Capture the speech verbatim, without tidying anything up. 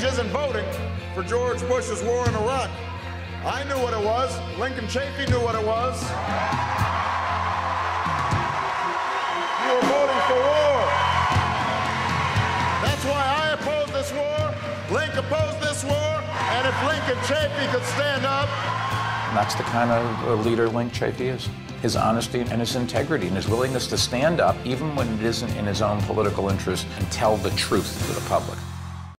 isn't voting for George Bush's war in Iraq. I knew what it was. Linc Chafee knew what it was. You were voting for war. That's why I oppose this war. Linc opposed this war. And if Linc Chafee could stand up. And that's the kind of leader Linc Chafee is. His honesty and his integrity and his willingness to stand up even when it isn't in his own political interest and tell the truth to the public.